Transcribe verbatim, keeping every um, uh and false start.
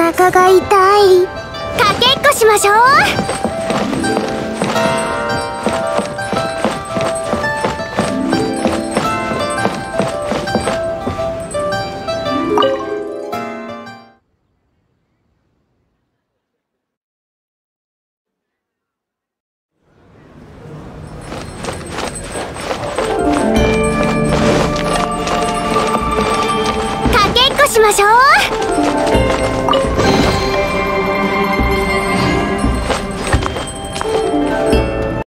腹が痛い。かけっこしましょう。かけっこしましょう。